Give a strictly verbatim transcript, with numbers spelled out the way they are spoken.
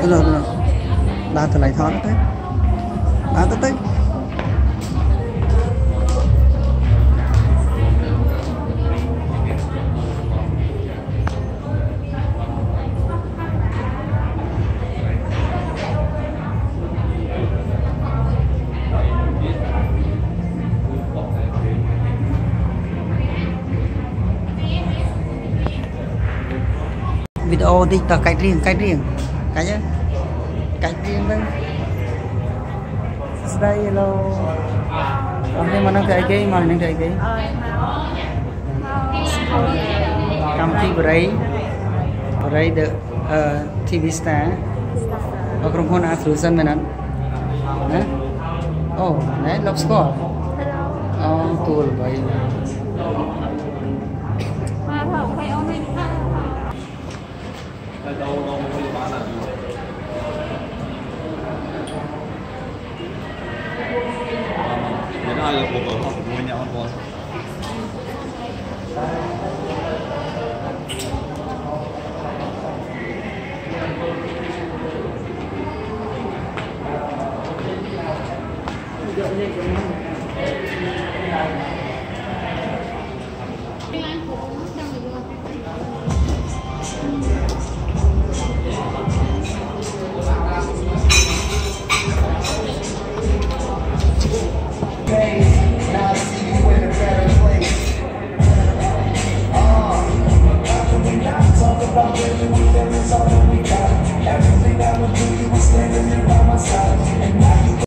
rồi rồi đa từ lại thoát đấy đa tới tới video TikTok cách riêng cách riêng cái nhá cách riêng đấy đây hello hôm nay mà nó cái cái mà nó cái cái cầm thi vào đấy vào đấy được CTstar ở trong hôn ác sân mình ăn nè oh nè love score oh tour vậy Ai là một ở học của nhau con.